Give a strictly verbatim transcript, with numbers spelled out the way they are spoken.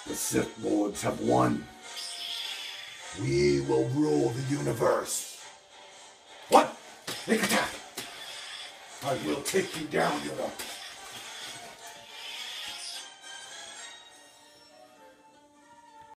The Sith Lords have won. We will rule the universe. What? Make attack! I will take you down, Yoda.